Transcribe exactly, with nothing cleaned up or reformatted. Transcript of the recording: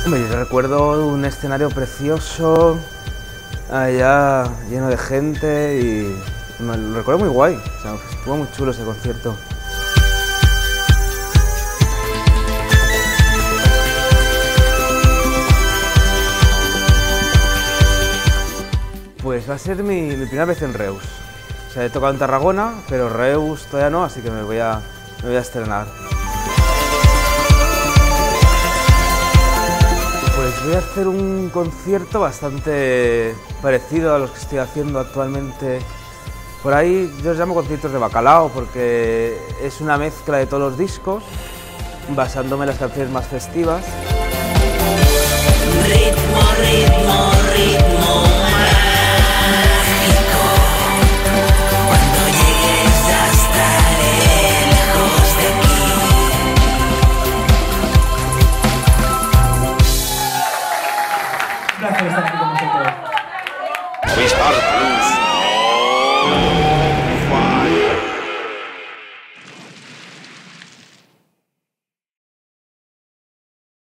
Hombre, yo recuerdo un escenario precioso, allá lleno de gente y me lo recuerdo muy guay, o sea, estuvo muy chulo ese concierto. Pues va a ser mi, mi primera vez en Reus. O sea, he tocado en Tarragona, pero Reus todavía no, así que me voy a, me voy a estrenar. Pues voy a hacer un concierto bastante parecido a los que estoy haciendo actualmente. Por ahí yo los llamo conciertos de bacalao porque es una mezcla de todos los discos, basándome en las canciones más festivas. Ritmo, ritmo, ritmo mágico. Cuando llegues ya estaré lejos de aquí. Gracias por estar aquí con nosotros. Movistar Plus.